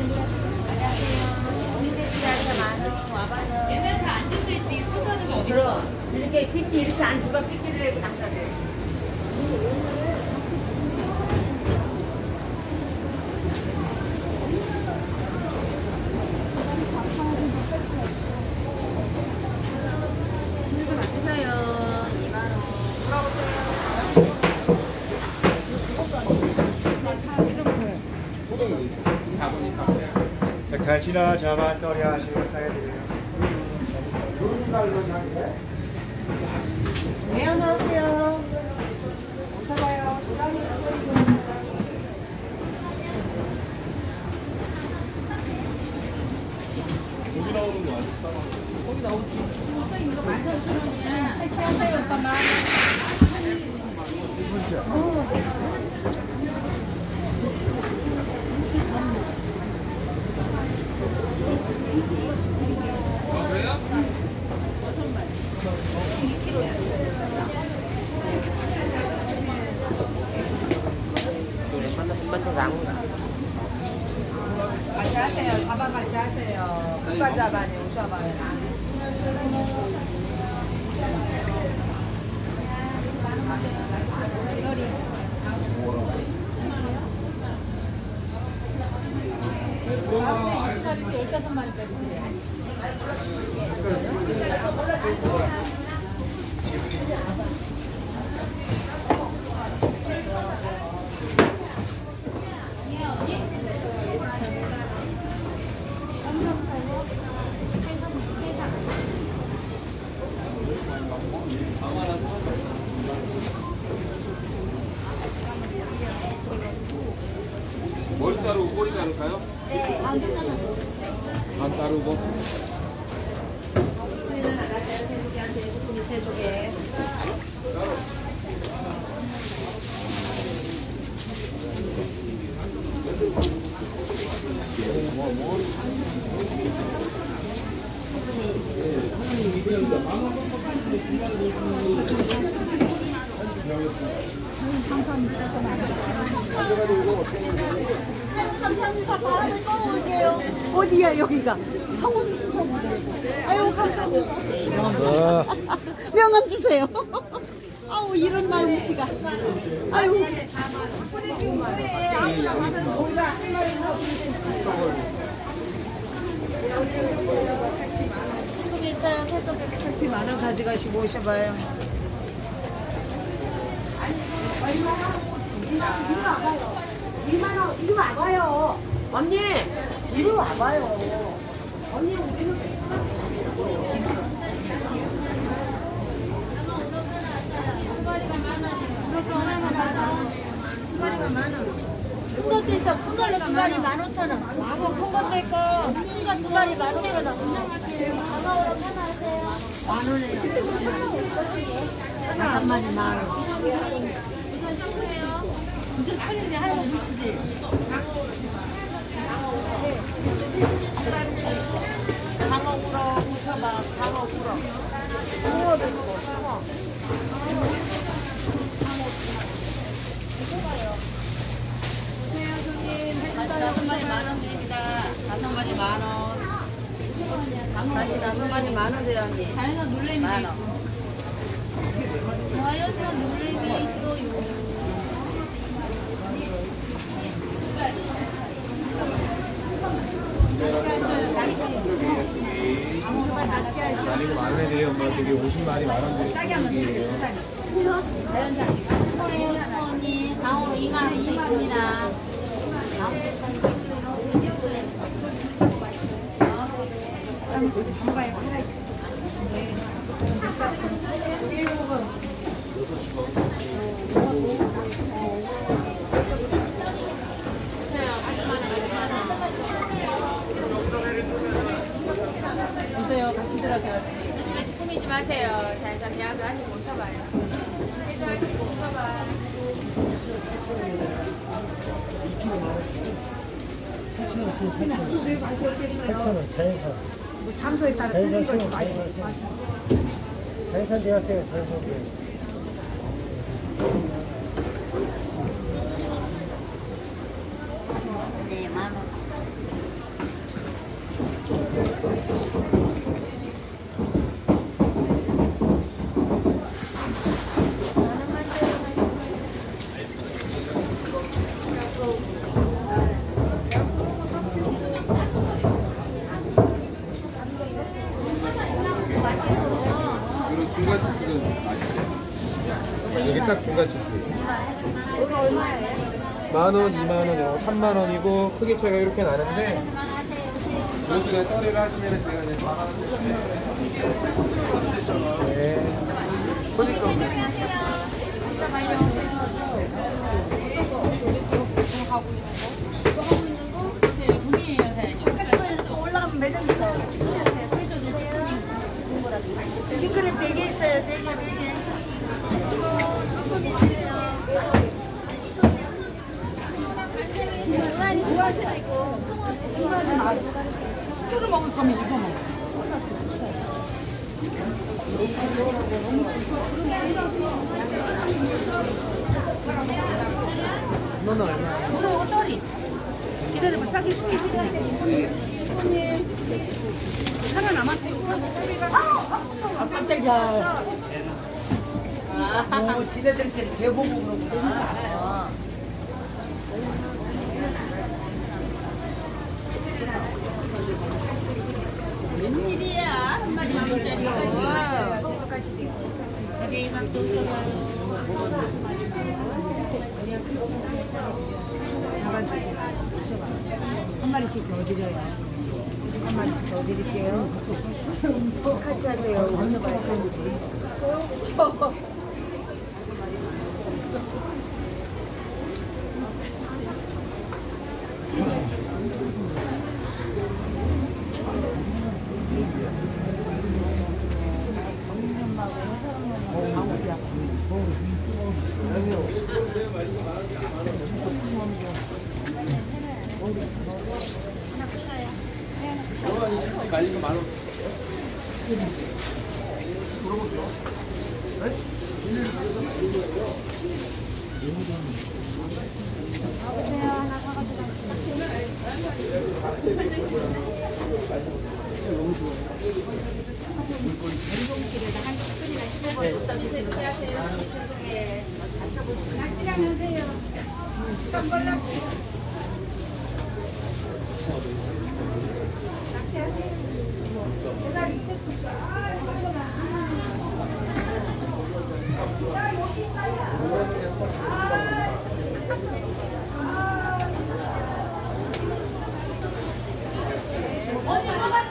옛날에 다 앉을 수 있지. 서서 하는 게 어딨어? 이렇게 삐끼 이렇게 앉으면 삐끼를 해고 낚아대. 이거 맡으세요. 2만 원. 갈치나 자반 떨이 하시고 사야돼요. 네, 안녕하세요. 오셔봐요. 고기 나오는 거 아니야? 거기 나오지. 이거 13,000원이야. 탈취하세요, 오빠만. 같이 하세요. 자반 같이 하세요. 국가 자반에 오셔봐요. 머리 자르고 꼬리 자를까요? 네, 안 됐잖아. 안 자르고. 우리는 나가세요. 세조개한테 주꾸미 세조개. 감사합니다. 바람을 꺼올게요. 어디야 여기가? 성원. 아유 감사합니다. 명함 주세요. 아우 이런 마음씨가. 아유. 조금 있어요. 세조개. 같이 만원 가져가시고 오셔봐요. 이리 와봐요. 언니, 이리 와봐요. 언니, 우리는 이렇게 하나만 봐서. 큰 거리가 많아. 큰 것도 있어. 큰 걸로 두 마리 15,000원. 하고 큰 것도 있고, 큰 거 두 마리 15,000원. 장어으로 하나 하세요. 10,000원이에요. 5마리 10,000원. 이건 쏘세요. 무슨 천인데 하나만 주시지. 강어구로 오셔봐. 강어구로. 강어도 있고, 강어. 다섯 마리 10,000원 드립니다. 5마리 10,000원. 다시 5마리 10,000원 돼요, 언니. 자연산 놀래미 있고. 자연산 놀래미 있어요. 아니고 만원에 돼요. 엄마 되게 50마리 만원 드리고. 자연산 언니 강으로 2만 원도 있습니다. 보세요. 같이 들어가요. 아직 꾸미지 마세요. 자연산 대학을 하시고 오셔봐요. 해도 하시고 오셔봐요. 왜 맛이 없겠어요? 뭐 장소에 따라 틀린 거지 맛이. 자연산 되었어요. 자연산. 네, 10,000원. 그리고 중간 치즈는 맛있어요. 이게 딱 중간 치즈. 이거 얼마예요? 10,000원, 20,000원, 이런 거 3,000원이고 크기 차이가 이렇게 나는데 이런 중에 떨이를 하시면 제가 이제 4,000원 드릴게요. 네. 그러니까 올라가면 매장 있어요. 세종이 킹크랩 4개 있어요. 4개. 조금 있어요. 식초를 먹을 거면 이거 먹어. 이거는 얼마야? 이거 떨이. 기다려봐. 싸게 줄게. 하나 남았어요. 아, 깜짝이야. 오, 지네들끼리 배보고 그러구나. 웬일이야? 한 마리 10,000원짜리. 여기 이만큼 한 마리씩 더 드려요. 한 마리씩 더 드릴게요. 같이 하세요. 오셔봐요. 말린 거 10,000원. 언니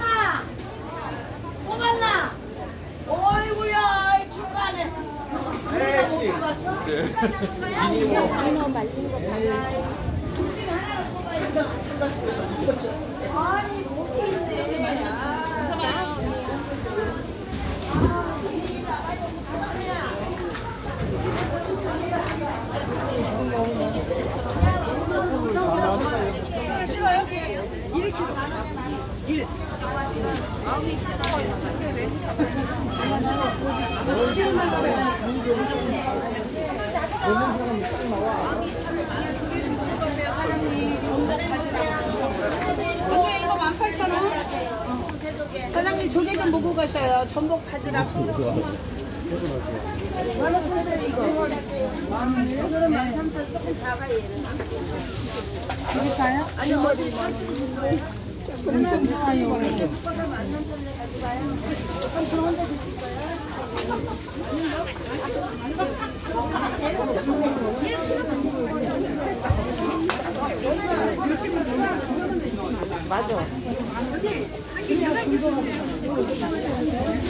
뽑았나? 어이구야 이 중간에 에이씨. 진이 뭐 아니 고기 있네. 싫어요? 1kg. 언니 이거 18,000원. 사장님 조개 좀 먹고 가셔요. 전복 바지락. 맞아.